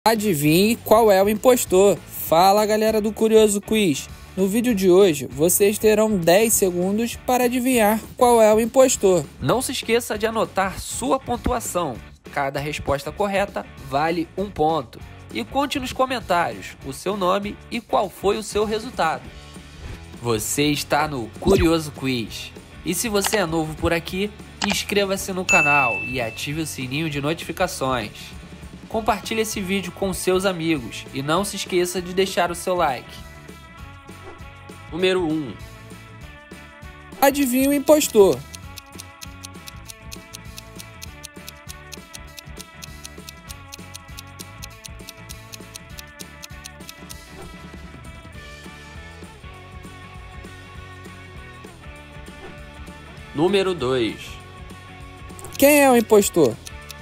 Adivinhe qual é o impostor? Fala, galera do Curioso Quiz! No vídeo de hoje, vocês terão 10 segundos para adivinhar qual é o impostor. Não se esqueça de anotar sua pontuação. Cada resposta correta vale 1 ponto. E conte nos comentários o seu nome e qual foi o seu resultado. Você está no Curioso Quiz. E se você é novo por aqui, inscreva-se no canal e ative o sininho de notificações. Compartilhe esse vídeo com seus amigos e não se esqueça de deixar o seu like. Número 1. Adivinhe o impostor. Número 2. Quem é o impostor?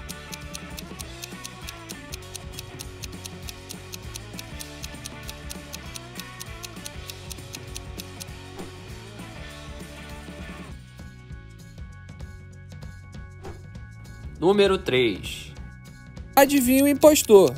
Número 3. Adivinhe o impostor.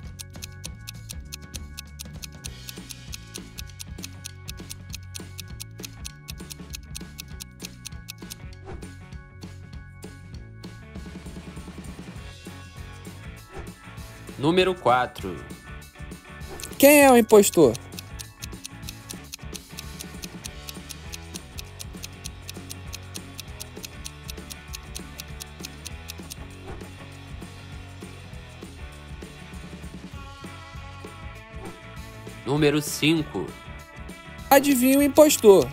Número 4. Quem é o impostor? Número 5. Adivinhe o impostor.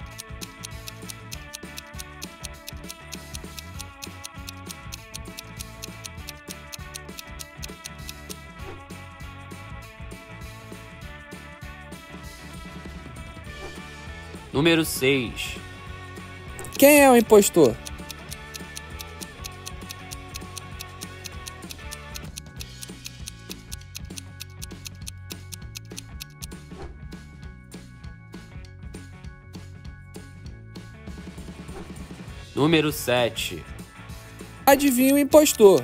Número 6. Quem é o impostor? Número 7. Adivinhe o impostor.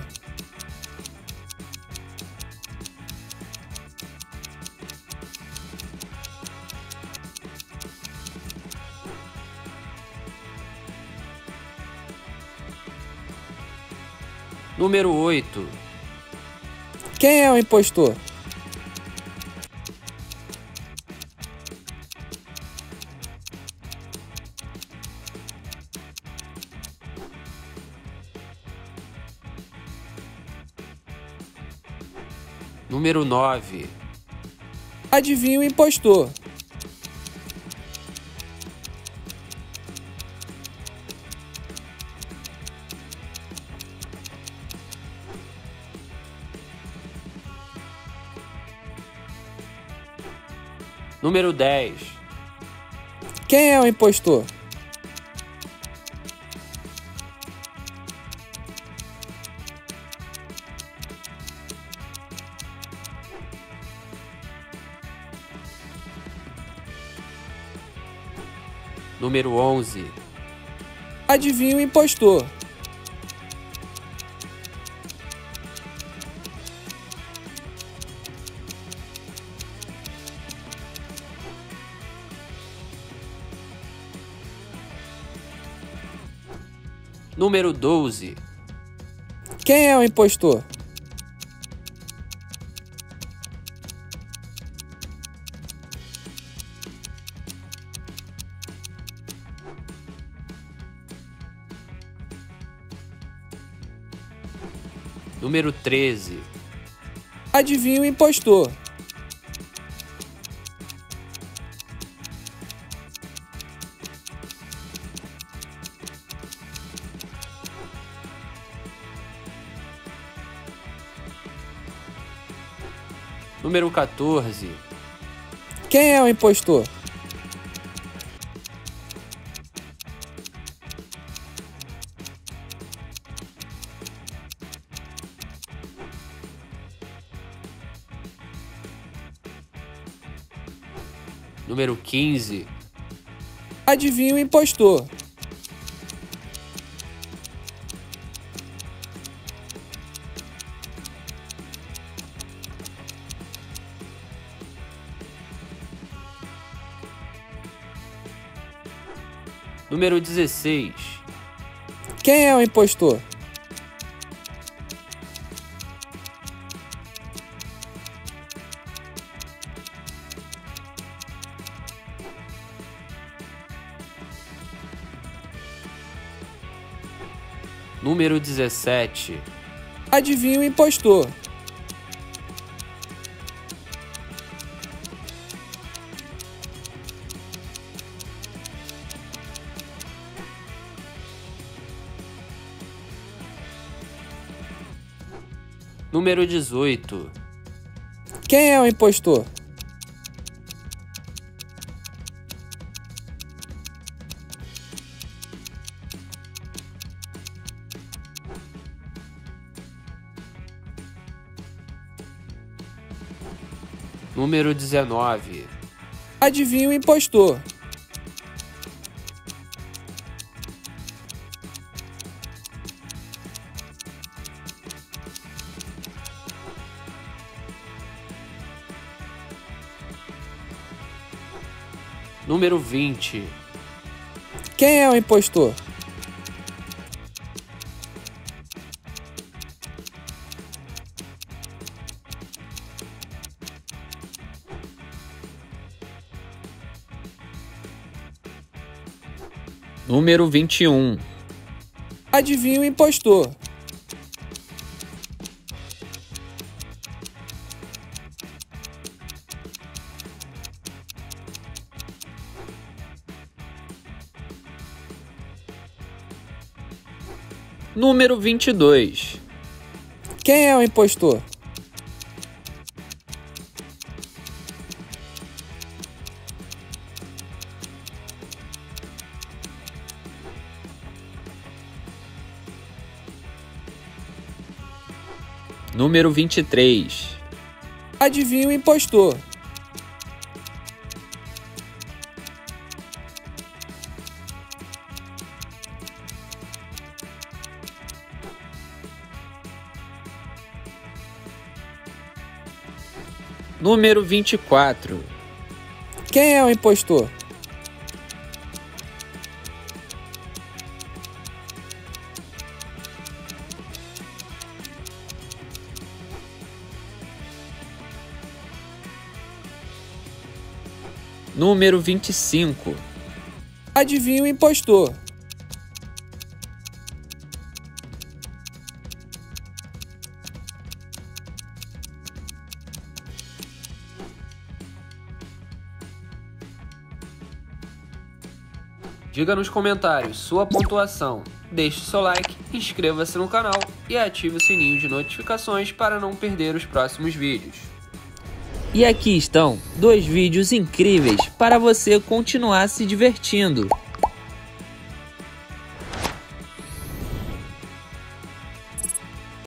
Número 8. Quem é o impostor? Número 9. Adivinhe o impostor. Número 10. Quem é o impostor? Número 11. Adivinhe o impostor. Número 12. Quem é o impostor? Número 13. Adivinhe o impostor. Número 14. Quem é o impostor? Número 15. Adivinhe o impostor. Número 16. Quem é o impostor? Número 17. Adivinha o impostor. Número 18. Quem é o impostor? Número 19. Adivinha o impostor. Número 20. Quem é o impostor? Número 21. Adivinha o impostor. Número 22. Quem é o impostor? Número 23. Adivinha o impostor. Número 24. Quem é o impostor? Número 25. Adivinha o impostor. Diga nos comentários sua pontuação, deixe seu like, inscreva-se no canal e ative o sininho de notificações para não perder os próximos vídeos. E aqui estão 2 vídeos incríveis para você continuar se divertindo.